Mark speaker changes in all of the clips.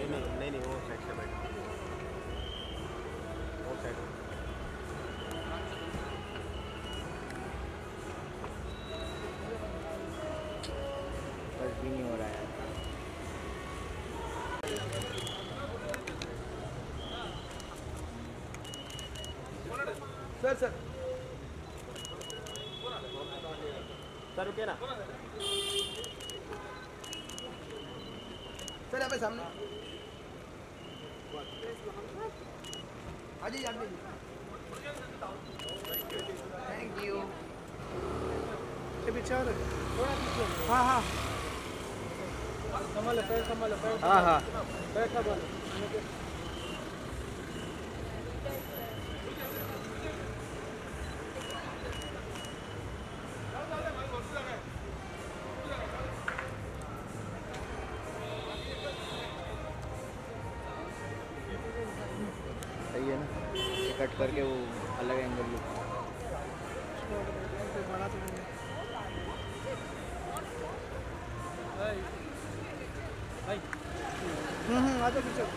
Speaker 1: नहीं वो साइड से बैठो, वो साइड
Speaker 2: बस भी नहीं हो रहा है।
Speaker 1: सर रुकिए ना सर, यहाँ पे सामने आ जाइए, थैंक यू। पीछे हाँ हाँ
Speaker 2: संभालो पैर, संभालो पैर,
Speaker 1: हाँ हाँ
Speaker 2: पैर संभालो।
Speaker 1: सही है ना, कट करके वो अलग एंगल लो।
Speaker 2: आ जाओ पीछे।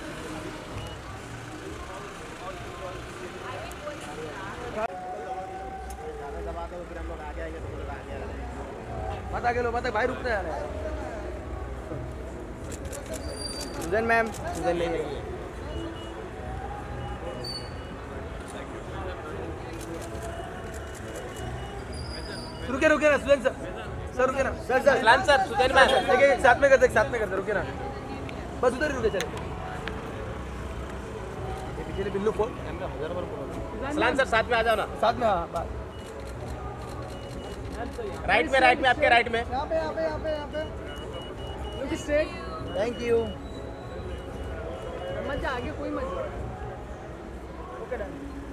Speaker 1: दबा दो फिर हम लोग आगे आएंगे, तो हम लोग आगे आ रहे हैं।
Speaker 2: मत आगे लो, मत भाई, रुक रहे हैं।
Speaker 1: सुजन मैम, सुजन ले जाइए।
Speaker 2: रुके रुके ना सुजन सर रुके ना
Speaker 1: सर सुजन मैम
Speaker 2: देखिए, साथ में कर दे, साथ में कर दे, रुके ना, बस उधर ही रुके चले। ये पीछे बिल्लू फोन
Speaker 1: सलाम सर, साथ में आ जाओ ना,
Speaker 2: साथ में। हाँ बात
Speaker 1: राइट में आपके राइट में।
Speaker 2: यहाँ पे लुक स्ट्रेट। Thank you. मत जा आगे, कोई मत। Okay done.